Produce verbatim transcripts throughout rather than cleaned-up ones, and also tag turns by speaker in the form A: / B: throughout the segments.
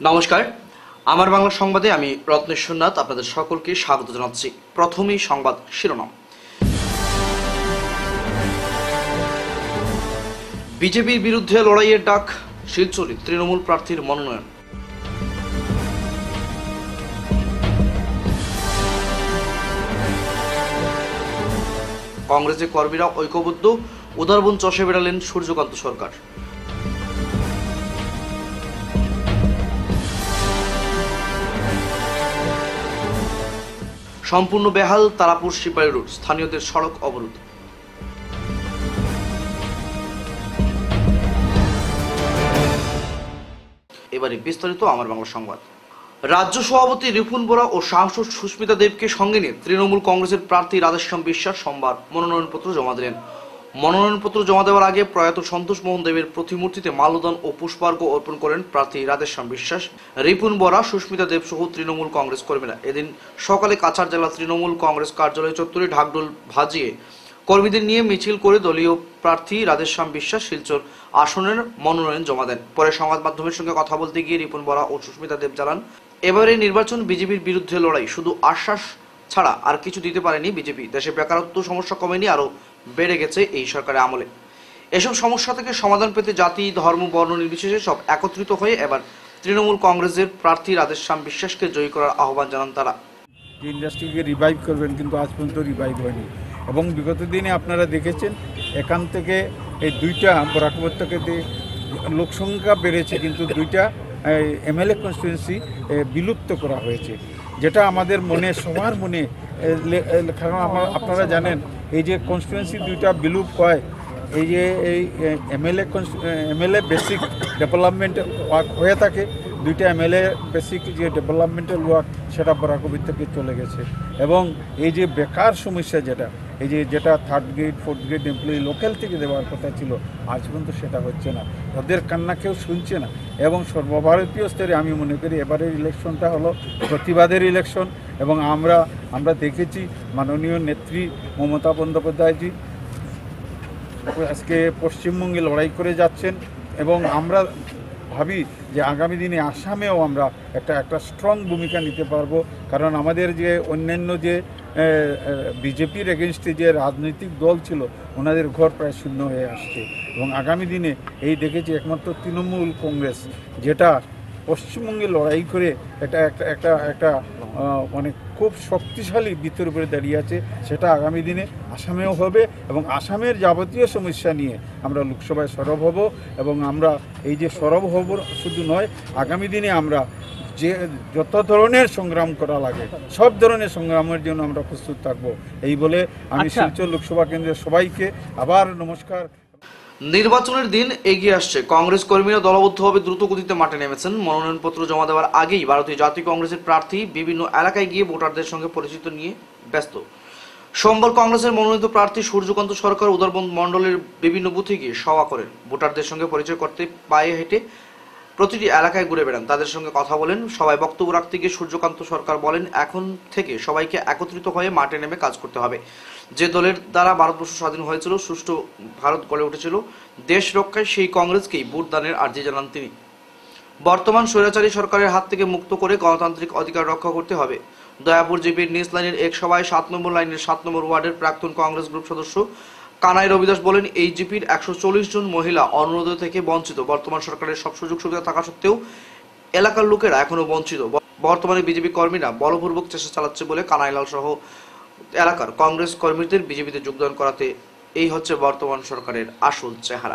A: নমস্কার, আমার বাংলা সংবাদে আমি রত্নেশ্বর নাথ আপনাদের সকলকে স্বাগত জানাচ্ছি। প্রথমেই সংবাদ শিরোনাম। বিজেপির বিরুদ্ধে লড়াইয়ের ডাক, শিলচরে তৃণমূল প্রার্থীর মনোনয়ন। কংগ্রেসের কর্মীরা ঐক্যবদ্ধ, উদারবন চষে বেড়ালেন সূর্যকান্ত সরকার। সম্পূর্ণ বেহাল তারাপুর সিপাহী রোড, স্থানীয়দের সড়ক অবরোধ। এবারে বিস্তারিত আমার বাংলা সংবাদ। রাজ্য সভাপতি রিপুন বোরা ও সাংসদ সুস্মিতা দেবকে সঙ্গে নিয়ে তৃণমূল কংগ্রেসের প্রার্থী রাধেশ্যাম বিশ্বাস সোমবার মনোনয়নপত্র জমা দিলেন। মনোনয়নপত্র জমা দেওয়ার আগে প্রয়াত সন্তোষ মোহন দেবের প্রতিমূর্তিতে মাল্যদান ও পুষ্পার্ঘ্য অর্পণ করেন প্রার্থী রাধেশ্যাম বিশ্বাস, রিপুন বোরা, সুস্মিতা দেব সহ তৃণমূল কংগ্রেস কর্মীরা। এদিন সকালে কাছাড় জেলা তৃণমূল কংগ্রেস কার্যালয় চত্বরে ঢাকঢোল ভাজিয়ে কর্মীদের নিয়ে মিছিল করে দলীয় প্রার্থী রাধেশ্যাম বিশ্বাস শিলচর আসনের মনোনয়ন জমা দেন। পরে সংবাদ মাধ্যমের সঙ্গে কথা বলতে গিয়ে রিপুন বোরা ও সুস্মিতা দেব জানান, এবারে নির্বাচন বিজেপির বিরুদ্ধে লড়াই, শুধু আশ্বাস ছাড়া আর কিছু দিতে পারেনি বিজেপি। দেশে বেকারত্ব সমস্যা কমেনি, আরো বেড়ে গেছে এই সরকারের আমলে। এসব সমস্যা থেকে সমাধান পেতে জাতি, ধর্ম, বর্ণ নির্বিশেষে সব একত্রিত হয়ে এবার তৃণমূল কংগ্রেসের প্রার্থী রাধেশ্যাম বিশ্বাসকে জয়ী করার আহ্বান জানান তারা।
B: ইন্ডাস্ট্রিকে রিভাইভ করবেন, কিন্তু আজ পর্যন্ত রিভাইভ হয়নি। এবং বিগত দিনে আপনারা দেখেছেন এখান থেকে এই দুইটা বরাক উপত্যকাতে লোকসংখ্যা বেড়েছে, কিন্তু দুইটা এমএলএ কনস্টিটুয়েন্সি বিলুপ্ত করা হয়েছে, যেটা আমাদের মনে, সবার মনে, কারণ আপনারা জানেন এই যে কনস্টিটুয়েন্সি দুইটা বিলুপ্ত হয়, এই যে এই MLA MLA basic development work হয়ে থাকে, দুইটা এমএলএ বেসিক যে ডেভেলপমেন্টাল ওয়ার্ক সেটা বরাক থেকে চলে গেছে। এবং এই যে বেকার সমস্যা, যেটা এই যে যেটা third grade fourth grade employee local থেকে দেওয়ার কথা ছিল, আজ পর্যন্ত সেটা হচ্ছে না। ওদের কান্না কেউ শুনছে না। এবং সর্বভারতীয় স্তরে আমি মনে করি এবারের ইলেকশনটা হলো প্রতিবাদের ইলেকশন। এবং আমরা আমরা দেখেছি মাননীয় নেত্রী মমতা বন্দ্যোপাধ্যায়জি আজকে পশ্চিমবঙ্গে লড়াই করে যাচ্ছেন, এবং আমরা ভাবি যে আগামী দিনে আসামেও আমরা একটা একটা স্ট্রং ভূমিকা নিতে পারবো। কারণ আমাদের যে অন্যান্য যে বিজেপির এগেনস্টে যে রাজনৈতিক দল ছিল, ওনাদের ঘর প্রায় শূন্য হয়ে আসছে। এবং আগামী দিনে এই দেখেছি একমাত্র তৃণমূল কংগ্রেস, যেটা পশ্চিমবঙ্গে লড়াই করে এটা একটা একটা একটা মানে খুব শক্তিশালী ভিত্তির উপরে দাঁড়িয়ে আছে, সেটা আগামী দিনে আসামেও হবে। এবং আসামের যাবতীয় সমস্যা নিয়ে আমরা লোকসভায় সরব হব। এবং আমরা এই যে সরব হব শুধু নয়, আগামী দিনে আমরা যে যত ধরনের সংগ্রাম করা লাগে সব ধরনের সংগ্রামের জন্য আমরা প্রস্তুত থাকব। এই বলে আমি শিলচর লোকসভা কেন্দ্রের সবাইকে আবার নমস্কার।
A: নির্বাচনের দিন এগিয়ে আসছে, কংগ্রেস কর্মীরা দলবদ্ধভাবে দ্রুত গতিতে মাঠে নেমেছেন। মনোনয়নপত্র জমা দেওয়ার আগেই ভারতীয় জাতীয় কংগ্রেসের প্রার্থী বিভিন্ন এলাকায় গিয়ে ভোটারদের সঙ্গে পরিচিত নিয়ে ব্যস্ত। সোমবার কংগ্রেসের মনোনীত প্রার্থী সূর্যকান্ত সরকার উদারবন মণ্ডলের বিভিন্ন বুথে গিয়ে সভা করেন। ভোটারদের সঙ্গে পরিচয় করতে পায়ে হেঁটে প্রতিটি এলাকায় ঘুরে বেড়ান, তাদের সঙ্গে কথা বলেন। সবাই বক্তব্য রাখতে গিয়ে সূর্যকান্ত সরকার বলেন, এখন থেকে সবাইকে একত্রিত হয়ে মাঠে নেমে কাজ করতে হবে। যে দলের দ্বারা ভারতবর্ষ স্বাধীন হয়েছিল, সুষ্ঠু ভারত গড়ে উঠেছিল, দেশ রক্ষায় সেই কংগ্রেসকেই ভোট দানের আর্জি জানান তিনি। বর্তমান স্বৈরাচারী সরকারের হাত থেকে মুক্ত করে গণতান্ত্রিক অধিকার রক্ষা করতে হবে। দয়াপুর জিপির নিজ লাইনের এক সভায় সাত নম্বর লাইনের সাত নম্বর ওয়ার্ডের প্রাক্তন কংগ্রেস গ্রুপ সদস্য কানাই রবিদাস বলেন, এই জিপির একশো চল্লিশ জন মহিলা অরুণোদয় থেকে বঞ্চিত। বর্তমান সরকারের সব সুযোগ সুবিধা থাকা সত্ত্বেও এলাকার লোকেরা এখনো বঞ্চিত। বর্তমানে বিজেপি কর্মীরা বলপূর্বক চেষ্টা চালাচ্ছে বলে কানাইলাল সহ এলাকার কংগ্রেস কর্মীদের বিজেপিতে যোগদান করাতে এই হচ্ছে বর্তমান সরকারের আসল চেহারা।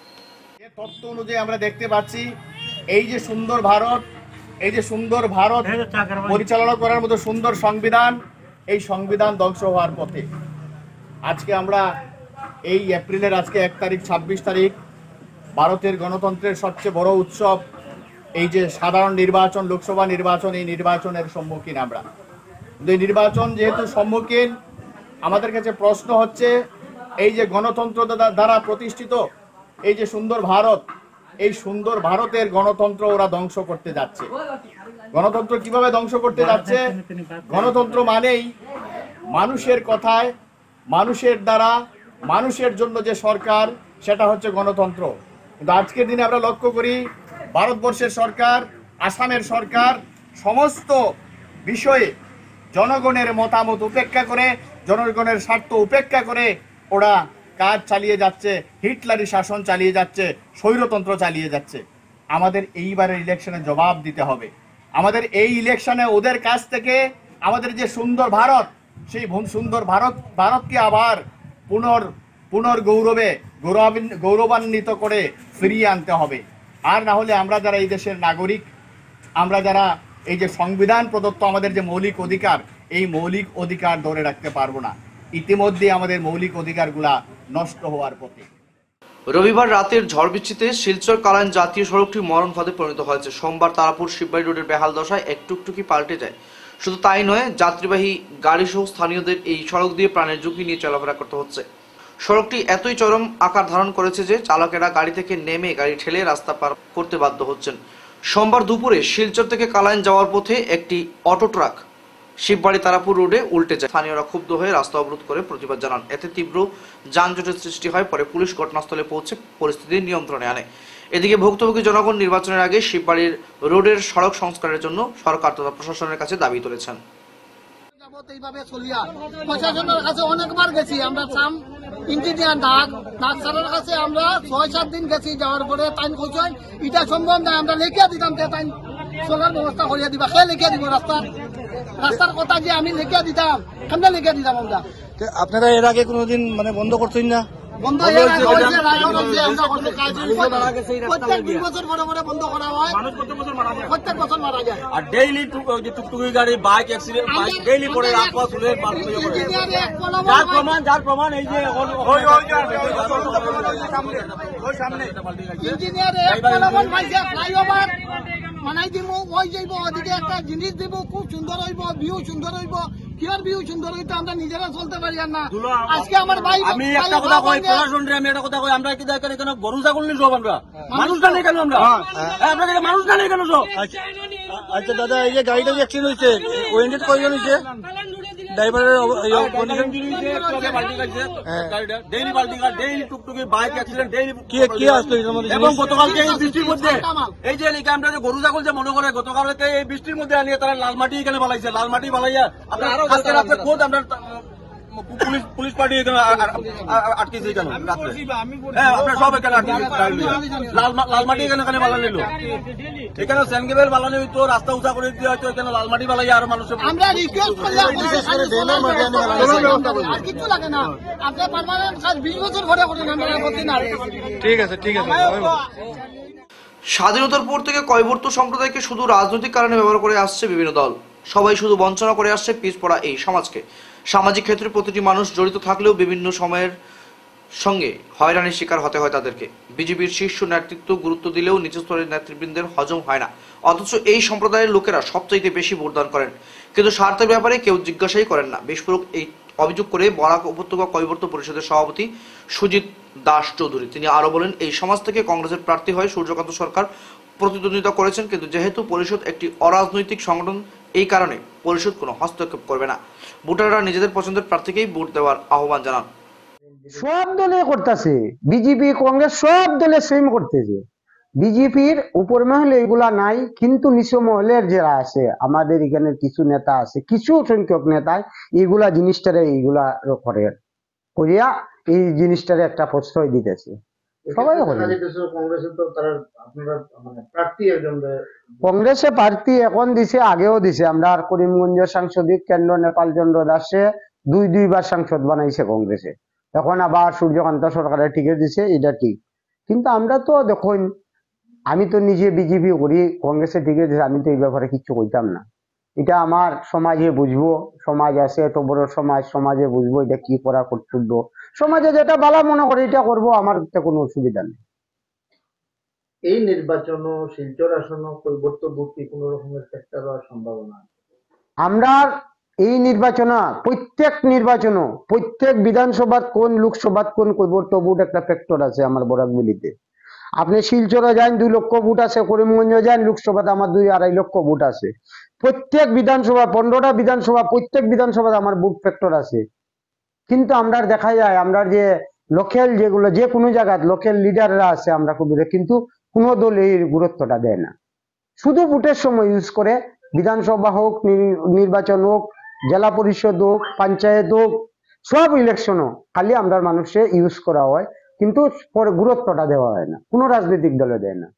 C: তথ্য অনুযায়ী আমরা দেখতে পাচ্ছি এই যে সুন্দর ভারত, এই যে সুন্দর ভারত পরিচালনা করার মতো সুন্দর সংবিধান, এই সংবিধান ধ্বংস হওয়ার পথে। আজকে আমরা এই এপ্রিলের আজকে এক তারিখ ছাব্বিশ তারিখ ভারতের গণতন্ত্রের সবচেয়ে বড় উৎসব এই যে সাধারণ নির্বাচন, লোকসভা নির্বাচন, এই নির্বাচনের সম্মুখীন আমরা। এই নির্বাচন যেহেতু সম্মুখীন, আমাদের কাছে প্রশ্ন হচ্ছে এই যে গণতন্ত্র দ্বারা প্রতিষ্ঠিত এই যে সুন্দর ভারত, এই সুন্দর ভারতের গণতন্ত্র ওরা ধ্বংস করতে যাচ্ছে। গণতন্ত্র কিভাবে ধ্বংস করতে যাচ্ছে? গণতন্ত্র মানেই মানুষের কথায়, মানুষের দ্বারা, মানুষের জন্য যে সরকার, সেটা হচ্ছে গণতন্ত্র। কিন্তু আজকের দিনে আমরা লক্ষ্য করি ভারতবর্ষের সরকার আসামের সরকার সমস্ত বিষয়ে জনগণের মতামত উপেক্ষা করে, জনগণের স্বার্থ উপেক্ষা করে ওরা কাজ চালিয়ে যাচ্ছে, হিটলারি শাসন চালিয়ে যাচ্ছে, স্বৈরতন্ত্র চালিয়ে যাচ্ছে। আমাদের এইবারের ইলেকশনে জবাব দিতে হবে। আমাদের এই ইলেকশনে ওদের কাছ থেকে আমাদের যে সুন্দর ভারত, সেই সুন্দর ভারত ভারতকে আবার পুনর পুনর্গৌরবে গৌরবান্বিত গৌরবান্বিত করে ফিরিয়ে আনতে হবে। আর না হলে আমরা যারা এই দেশের নাগরিক, আমরা যারা এই যে সংবিধান প্রদত্ত আমাদের যে মৌলিক অধিকার, এই মৌলিক অধিকার ধরে রাখতে পারবো না। ইতিমধ্যে আমাদের মৌলিক অধিকারগুলা নষ্ট হওয়ার পথে।
A: রবিবার রাতের ঝড় বৃষ্টিতে শিলচর কালাইন জাতীয় সড়কটি মরণ ফাঁদে পরিণত হয়েছে। সোমবার তারাপুর শিববাড়ি রোডের বেহাল দশায় এক টুকটুকি পাল্টে যায়। শুধু তাই নয়, যাত্রীবাহী গাড়ি সহ স্থানীয়দের এই সড়ক দিয়ে প্রাণের ঝুঁকি নিয়ে চলাফেরা করতে হচ্ছে। সড়কটি এতই চরম আকার ধারণ করেছে যে চালকেরা গাড়ি থেকে নেমে গাড়ি ঠেলে রাস্তা পার করতে বাধ্য হচ্ছেন। সোমবার দুপুরে শিলচর থেকে কালাইন যাওয়ার পথে একটি অটো ট্রাক শিববাড়ি তারাপুর রোডে উল্টে যায়। স্থানীয়রা ক্ষুব্ধ হয়ে রাস্তা অবরোধ করে প্রতিবাদ জানান। এতে তীব্র যানজটের সৃষ্টি হয়। পরে পুলিশ ঘটনাস্থলে পৌঁছে পরিস্থিতি নিয়ন্ত্রণে আনে। এদিকে ভুক্তভোগী জনগণ নির্বাচনের আগে শিববাড়ির রোডের সড়ক সংস্কারের জন্য সরকার তথা প্রশাসনের কাছে দাবি তুলেছেন।
D: এইভাবে চলিয়া প্রশাসনের কাছে অনেকবার গেছি আমরা, সাম ইঞ্জিনিয়ার ডাক ডাক স্যারের কাছে আমরা ছয় সাত দিন গেছি। যাওয়ার পরে তাই কইছেন এটা সম্ভব না, আমরা লিখিয়া দিতাম, তাই চলার ব্যবস্থা করিয়া দিবা। সে লিখিয়া দিব রাস্তার রাস্তার কথা যে আমি লিখিয়া দিতাম, কেমন লিখিয়া দিতাম আমরা।
E: আপনারা এর আগে কোনোদিন মানে বন্ধ করছেন না?
D: বন্ধ প্রত্যেক দুই বছর পরে পরে বন্ধ করা হয়, প্রত্যেক বছর মারা যায়।
E: আর ডেইলি টুকটুকি গাড়ি, বাইক অ্যাক্সিডেন্ট, বাইক ডেইলি পড়ে রাস্তা চলে যার প্রমাণ যার প্রমাণ এই যে
D: ইঞ্জিনিয়ার এক কলমন পাইছে ফ্লাইওভার বানাই দিব, ওই যাইব ওদিকে একটা জিনিস দিব, খুব সুন্দর হইব, ভিউ সুন্দর হইব। কিয়ার ভিউ সুন্দর হইতো আমরা নিজেরা চলতে পারি আর না। আজকে আমার ভাই
E: আমি একটা কথা কই, প্রশাসন রে আমি একটা কথা কই, আমরা কি দেখেন এখানে গরু ছাগল নিয়ে সব আমরা মানুষ না নেই কেন? আমরা আপনাদের মানুষ না নেই কেন সব? আচ্ছা দাদা, এই যে গাড়িটা যে অ্যাক্সিডেন্ট হয়েছে ওয়েন্ডেড কয়জন হয়েছে? ড্রাইভারের কন্ডিশন কি হয়েছে? বাল্টি কাটছে গাড়িটা, ডেইলি বাল্টি কাট, ডেইলি টুকটুকি বাইক অ্যাক্সিডেন্ট, ডেইলি কি কি আসলো এর মধ্যে? এবং গতকালকে এই বৃষ্টির মধ্যে এই যে এলাকা আমরা যে গরু ছাগল যে মনে করে গতকালকে এই বৃষ্টির মধ্যে আনিয়ে তারা লাল মাটি এখানে বালাইছে, লাল মাটি বালাইয়া আপনার আজকে রাত্রে খোঁজ আমরা পুলিশ পুলিশ পার্টি এখানে আটকেছে এখানে রাত্রে। হ্যাঁ আপনার সব এখানে আটকেছে, লাল লাল মাটি এখানে এখানে বালা নিল, এখানে স্যানগেবেল বালানি হইতো, রাস্তা উঁচা করে দিয়ে হয়তো এখানে লাল মাটি বালাইয়া আরো মানুষের
D: আমরা রিকোয়েস্ট করলাম আর কিছু লাগে না, আপনি পার্মানেন্ট কাজ বিশ বছর ভরে করেন, আমরা আপত্তি না।
E: ঠিক আছে ঠিক আছে।
A: স্বাধীনতার পর থেকে কৈবর্ত সম্প্রদায়কে শুধু রাজনৈতিক কারণে ব্যবহার করে আসছে বিভিন্ন দল। সবাই শুধু বঞ্চনা করে আসছে পিছপড়া এই সমাজকে। সামাজিক ক্ষেত্রে প্রতিটি মানুষ জড়িত থাকলেও বিভিন্ন সময়ের সঙ্গে হয়রানির শিকার হতে হয় তাদেরকে। বিজেপির শীর্ষ নেতৃত্ব গুরুত্ব দিলেও নিচু স্তরের নেতৃবৃন্দের হজম হয় না, অথচ এই সম্প্রদায়ের লোকেরা সবচাইতে বেশি ভোটদান করেন, কিন্তু স্বার্থের ব্যাপারে কেউ জিজ্ঞাসাই করেন না। বিস্ফোরক এই অভিযোগ করে বরাক উপত্যকা কৈবর্ত পরিষদের সভাপতি সুজিত দাস চৌধুরী। তিনি আরো বলেন, এই সমাজ থেকে কংগ্রেসের প্রার্থী হয়ে সূর্যকান্ত সরকার প্রতিদ্বন্দ্বিতা করেছেন, কিন্তু যেহেতু পরিষদ একটি অরাজনৈতিক সংগঠন, এই কারণে পরিষদ কোনো হস্তক্ষেপ করবে না। ভোটাররা নিজেদের পছন্দের প্রার্থীকেই ভোট দেওয়ার আহ্বান জানান।
F: সব দলে করতেছে, বিজেপি কংগ্রেস সব দলে সেম করতেছে। বিজেপির উপর মহলে এগুলা নাই, কিন্তু নিচু মহলের যারা আছে, আমাদের এখানে কিছু নেতা আছে, কিছু সংখ্যক নেতায় এগুলা জিনিসটারে এইগুলা করে করিয়া এই জিনিসটারে একটা প্রশ্রয় দিতেছে। সবাই কংগ্রেসে প্রার্থী এখন দিছে, আগেও দিছে। আমরা করিমগঞ্জের সাংসদিক কেন্দ্র নেপাল চন্দ্র দাসে দুই দুইবার সাংসদ বানাইছে কংগ্রেসে, এখন আবার সূর্যকান্ত সরকারের টিকিট দিছে, এটা ঠিক। কিন্তু আমরা তো দেখুন, আমি তো নিজে বিজেপি করি, কংগ্রেসের টিকিট দিছে, আমি তো এই ব্যাপারে কিছু কইতাম না। এটা আমার সমাজে বুঝবো, সমাজ আছে এত বড় সমাজ, সমাজে বুঝবো এটা কি করা কর্তব্য, সমাজে যেটা ভালো মনে করে এটা করবো, আমার কোনো অসুবিধা নেই।
G: এই নির্বাচন শিলচর আসন কৈবর্ত ভর্তি কোন রকমের ফ্যাক্টর হওয়ার সম্ভাবনা আছে?
F: আমরা এই নির্বাচন, প্রত্যেক নির্বাচন, প্রত্যেক বিধানসভাত কোন লোকসভাত কোন কৈবর্ত ভোট একটা ফ্যাক্টর আছে আমার বরাকবিলিতে। আপনি শিলচরে যান দুই লক্ষ ভোট আছে, করিমগঞ্জ যান লোকসভাতে আমার দুই আড়াই লক্ষ ভোট আছে। প্রত্যেক বিধানসভা, পনেরোটা বিধানসভা, প্রত্যেক বিধানসভাতে আমার ভোট ফ্যাক্টর আছে। কিন্তু আমরা দেখা যায় আমরা যে লোকাল যেগুলো যে কোনো জায়গায় লোকাল লিডাররা আছে আমরা খুব, কিন্তু কোনো দল এই গুরুত্বটা দেয় না। শুধু ভোটের সময় ইউজ করে, বিধানসভা হোক, নির্বাচন হোক, জেলা পরিষদ হোক, পঞ্চায়েত হোক, সব ইলেকশনও খালি আমরা মানুষে ইউজ করা হয়, কিন্তু পরে গুরুত্বটা দেওয়া হয় না, কোনো রাজনৈতিক দলে দেয় না।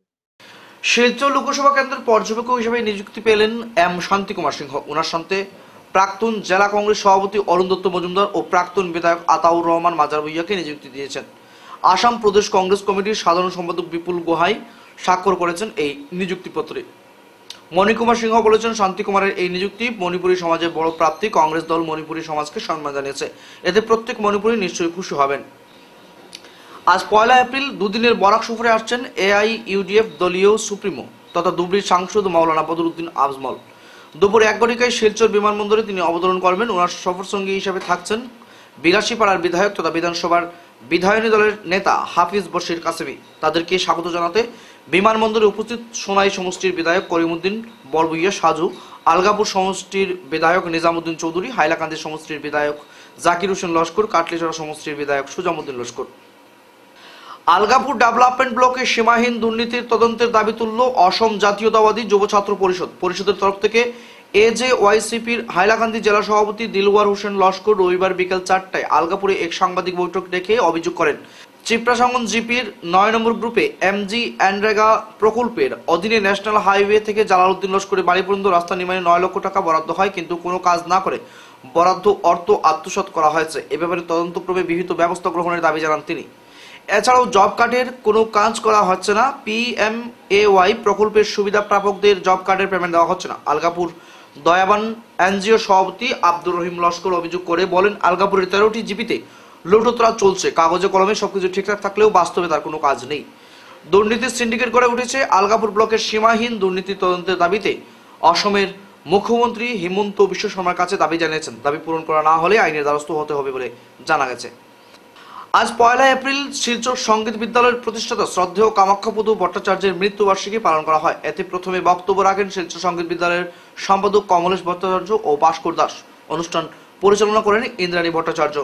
A: শিলচর লোকসভা কেন্দ্রের পর্যবেক্ষক হিসেবে নিযুক্তি পেলেন এম শান্তি কুমার সিংহ। ওনার সাথে প্রাক্তন জেলা কংগ্রেস সভাপতি অরুণ দত্ত মজুমদার ও প্রাক্তন বিধায়ক আতাউর রহমান মাজার ভুইয়াকে নিযুক্তি দিয়েছেন। আসাম প্রদেশ কংগ্রেস কমিটির সাধারণ সম্পাদক বিপুল গোহাই স্বাক্ষর করেছেন এই নিযুক্তিপত্রে। মণিকুমার সিংহ বলেছেন, শান্তি কুমারের এই নিযুক্তি মণিপুরী সমাজের বড় প্রাপ্তি। কংগ্রেস দল মণিপুরী সমাজকে সম্মান জানিয়েছে, এতে প্রত্যেক মণিপুরী নিশ্চয়ই খুশি হবেন। আজ পয়লা এপ্রিল দুদিনের বরাক সফরে আসছেন এআইইউডিএফ দলীয় সুপ্রিমো তথা ধুবড়ির সাংসদ মাওলানা বদরুদ্দিন আজমল। দুপুর এক ঘটিকায় শিলচর বিমানবন্দরে তিনি অবতরণ করবেন। ওনার সফর সঙ্গী হিসেবে থাকছেন বিলাসীপাড়ার বিধায়ক তথা বিধানসভার বিধায়নী দলের নেতা হাফিজ বশির কাসেমি। তাদেরকে স্বাগত জানাতে বিমানবন্দরে উপস্থিত সোনাই সমষ্টির বিধায়ক করিমউদ্দিন বরভুইয়া সাজু, আলগাপুর সমষ্টির বিধায়ক নিজামুদ্দিন চৌধুরী, হাইলাকান্দি সমষ্টির বিধায়ক জাকির হোসেন লস্কর, কাটলিছড়া সমষ্টির বিধায়ক সুজামুদ্দিন লস্কর। আলগাপুর ডেভেলপমেন্ট ব্লকে সীমাহীন দুর্নীতির তদন্তের দাবি তুলল অসম জাতীয়তাবাদী যুব ছাত্র পরিষদ। পরিষদের তরফ থেকে এজেওয়াইসিপির হাইলাকান্দি জেলা সভাপতি দিলওয়ার হোসেন লস্কর রবিবার বিকেল চারটায় আলগাপুরে এক সাংবাদিক বৈঠক ডেকে অভিযোগ করেন, চিপ্রাসাঙ্গন জিপির নয় নম্বর গ্রুপে এমজি এনরেগা প্রকল্পের অধীনে ন্যাশনাল হাইওয়ে থেকে জালালউদ্দিন লস্করের বাড়ি পর্যন্ত রাস্তা নির্মাণে নয় লক্ষ টাকা বরাদ্দ হয়, কিন্তু কোনো কাজ না করে বরাদ্দ অর্থ আত্মসাৎ করা হয়েছে। এ ব্যাপারে তদন্তক্রমে বিহিত ব্যবস্থা গ্রহণের দাবি জানান তিনি। এছাড়াও জব কার্ডের কোনো কাজ করা হচ্ছে না, পিএমএওয়াই প্রকল্পের সুবিধা প্রাপকদের জব কার্ডের পেমেন্ট দেওয়া হচ্ছে না। আলগাপুর দয়াবান এনজিও সভাপতি আব্দুর রহিম লস্কর অভিযোগ করে বলেন, আলগাপুরের তেরোটি জিপিতে লুটোতরা চলছে, কাগজে কলমে সবকিছু ঠিকঠাক থাকলেও বাস্তবে তার কোনো কাজ নেই। দুর্নীতির সিন্ডিকেট গড়ে উঠেছে। আলগাপুর ব্লকের সীমাহীন দুর্নীতি তদন্তের দাবিতে অসমের মুখ্যমন্ত্রী হিমন্ত বিশ্ব শর্মার কাছে দাবি জানিয়েছেন। দাবি পূরণ করা না হলে আইনের দ্বারস্থ হতে হবে বলে জানা গেছে। আজ পয়লা এপ্রিল শিলচর সঙ্গীত বিদ্যালয়ের প্রতিষ্ঠাতা শ্রদ্ধেয় কামাখ্যাপদু ভট্টাচার্যের মৃত্যুবার্ষিকী পালন করা হয়। এতে প্রথমে বক্তব্য রাখেন শিলচর সঙ্গীত বিদ্যালয়ের সম্পাদক কমলেশ ভট্টাচার্য ও ভাস্কর দাস। অনুষ্ঠান পরিচালনা করেন ইন্দ্রাণী ভট্টাচার্য।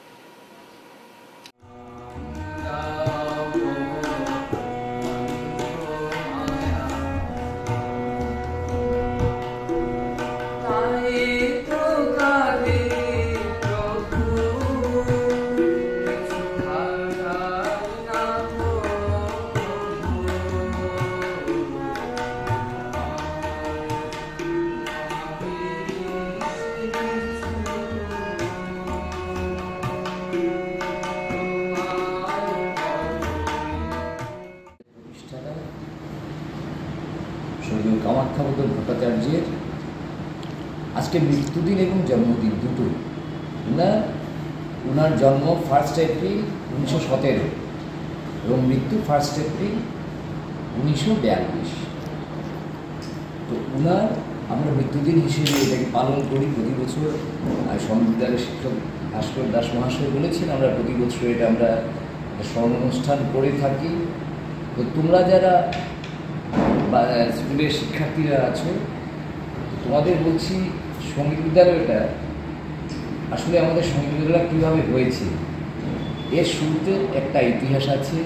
H: স্বর্গীয় কামাখ্যাপদ ভট্টাচার্যের আজকে মৃত্যুদিন এবং জন্মদিন দুটো। উনার উনার জন্ম ফার্স্ট এপ্রিল উনিশশো সতেরো এবং মৃত্যু ফার্স্ট এপ্রিল উনিশশো বিয়াল্লিশ। তো উনার আমরা মৃত্যুদিন হিসেবে এটাকে পালন করি প্রতি বছর। আর সংবিধানের শিক্ষক ভাস্কর দাস মহাশয় বলেছেন আমরা প্রতি বছর এটা আমরা স্মরণ অনুষ্ঠান করে থাকি। তো তোমরা যারা বা স্কুলের শিক্ষার্থীরা আছো, তোমাদের বলছি সঙ্গীত বিদ্যালয়টা আসলে আমাদের সঙ্গীত বিদ্যালয় কীভাবে হয়েছে এর শুরুতে একটা ইতিহাস আছে।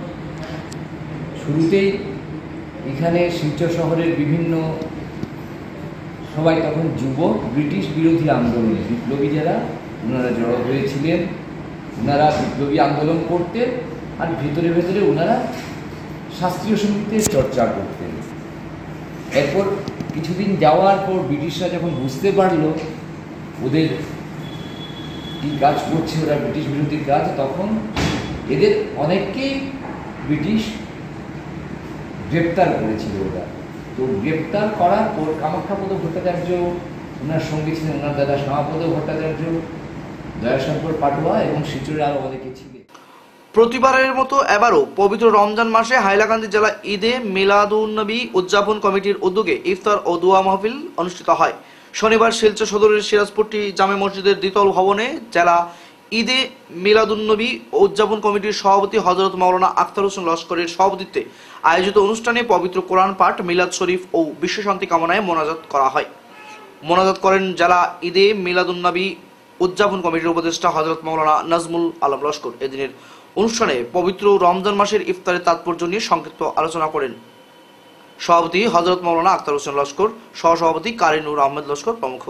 H: শুরুতেই এখানে শিলচর শহরের বিভিন্ন সবাই তখন যুবক ব্রিটিশ বিরোধী আন্দোলনে বিপ্লবী যারা ওনারা জড়ো হয়েছিলেন। ওনারা বিপ্লবী আন্দোলন করতেন আর ভেতরে ভেতরে ওনারা শাস্ত্রীয় সঙ্গীতের চর্চা করতেন। এরপর কিছুদিন যাওয়ার পর ব্রিটিশরা যখন বুঝতে পারল ওদের কী কাজ করছে, ওরা ব্রিটিশ বিরোধী কাজ, তখন এদের অনেককেই ব্রিটিশ গ্রেপ্তার করেছিল ওরা। তো গ্রেপ্তার করার পর কামাখ্যাপদ ভট্টাচার্য ওনার সঙ্গে ছিলেন ওনার দাদা শ্যামাপদ ভট্টাচার্য, দয়াশঙ্কর পাটুয়া এবং শিলচরের আরও অনেকে ছিলেন।
A: প্রতিবারের মতো এবারও পবিত্র রমজান মাসে হাইলাকান্দি জেলা ঈদে মিলাদুন্নবী উদযাপন কমিটির উদ্যোগে ইফতার ও দোয়া মাহফিল অনুষ্ঠিত হয়। শনিবার শিলচর সদরের সিরাজপট্টি জামে মসজিদের দ্বিতল ভবনে জেলা ঈদে মিলাদুন্নবী উদযাপন কমিটির সভাপতি হযরত মাওলানা আখতার হোসেন লস্করের সভাপতিত্বে আয়োজিত অনুষ্ঠানে পবিত্র কোরআন পাঠ, মিলাদ শরীফ ও বিশ্বশান্তি কামনায় মোনাজাত করা হয়। মোনাজাত করেন জেলা ঈদে মিলাদুন্নবী উদযাপন কমিটির উপদেষ্টা হযরত মাওলানা নাজমুল আলম লস্কর। এদিনের অনুষ্ঠানে পবিত্র রমজান মাসের ইফতারের তাৎপর্য নিয়ে সংক্ষিপ্ত আলোচনা করেন। সভাপতি হযরত মাওলানা আখতার হোসেন লস্কর, সহসভাপতি কারি নূর আহমেদ লস্কর প্রমুখ।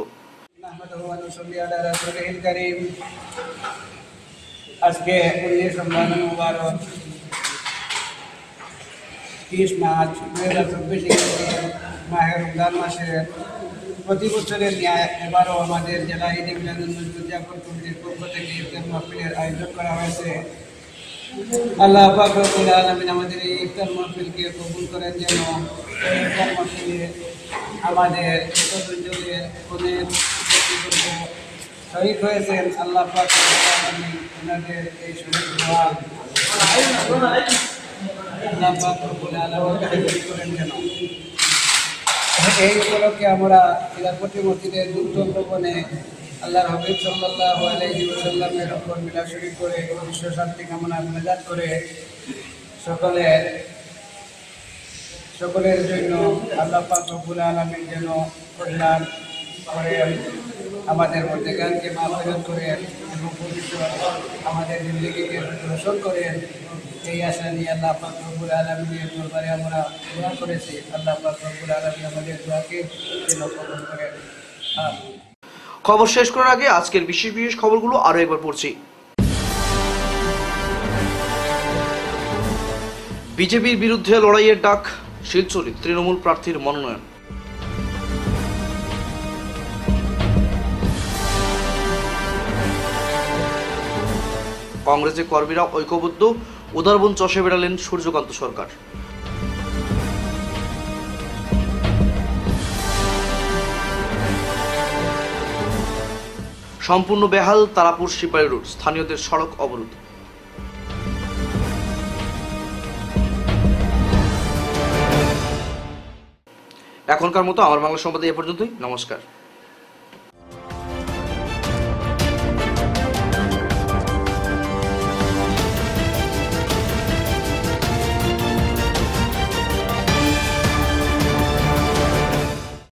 I: আজকে উনিশ রমজানুল মুবারক তিরিশ মার্চ দুই হাজার চব্বিশ মাহে রমজান মাসের প্রতি বছরের ন্যায় এবারও আমাদের জেলা ঈদে মিলাদুন্নবী কমিটির পক্ষ থেকে ইফতার মাহফিলের আয়োজন করা হয়েছে। আল্লাহ পাক রব্বুল আলামিন আমাদের এই ইফতার মাহফিলকে কবুল করেন, যেন এই ইফতার মাহফিলে আমাদের যতজনের অনেক শহীদ হয়েছেন, আল্লাহ পাক রব্বুল আলামিন ওনাদের এই শহীদ হওয়া আল্লাহ পাক রব্বুল আলামিন কবুল করেন যেন। এই উপলক্ষে আমরা খিলাফতি মসজিদের দুর্দল ভবনে আল্লাহর হাবিব সাল্লাল্লাহু আলাইহি ওয়াসাল্লামের উপর মিলাদ শরীফ করে বিশ্ব শান্তি কামনা মোনাজাত করে সকলের সকলের জন্য আল্লাহ পাক রব্বুল আলামিন যেন কল্যাণ করেন, আমাদের প্রত্যেককে মাফ করেন এবং পবিত্র আমাদের জিন্দেগিকে রোশন করেন। এই আশা নিয়ে আল্লাহ পাক রব্বুল আলামিনের দরবারে আমরা দোয়া করেছি। আল্লাহ পাক রব্বুল আলামিন আমাদের দোয়াকে যেন কবুল করেন।
A: খবর শেষ করার আগে আজকের বিশেষ বিশেষ খবরগুলো আরো একবার পড়ছি। বিজেপির বিরুদ্ধে লড়াইয়ের ডাক, শিলচরে তৃণমূল প্রার্থীর মনোনয়ন। কংগ্রেসের কর্মীরা ঐক্যবদ্ধ, উদারবন চষে বেড়ালেন সূর্যকান্ত সরকার। সম্পূর্ণ বেহাল তারাপুর সিপাহী রোড, স্থানীয়দের সড়ক অবরোধ। এখনকার মতো আমার বাংলা সংবাদে এ পর্যন্তই। নমস্কার।